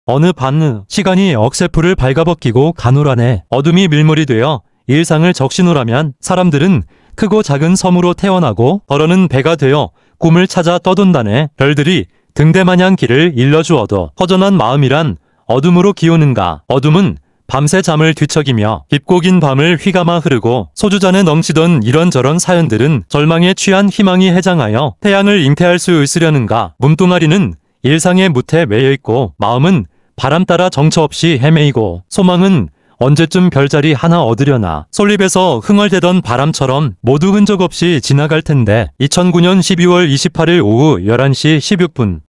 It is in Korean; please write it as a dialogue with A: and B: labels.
A: 어느 밤 시간이 억새풀을 발가벗기고 가노란해 어둠이 밀물이 되어 일상을 적시노라면 사람들은 크고 작은 섬으로 태어나고 벌어는 배가 되어 꿈을 찾아 떠돈다네. 별들이 등대마냥 길을 일러주어도 허전한 마음이란 어둠으로 기우는가. 어둠은 밤새 잠을 뒤척이며 깊고 긴 밤을 휘감아 흐르고 소주잔에 넘치던 이런저런 사연들은 절망에 취한 희망이 해장하여 태양을 잉태할 수 있으려는가. 몸뚱아리는 일상의 무태 매여있고 마음은 바람 따라 정처 없이 헤매이고 소망은 언제쯤 별자리 하나 얻으려나. 솔잎에서 흥얼대던 바람처럼 모두 흔적 없이 지나갈 텐데. 2009년 12월 28일 오후 11시 16분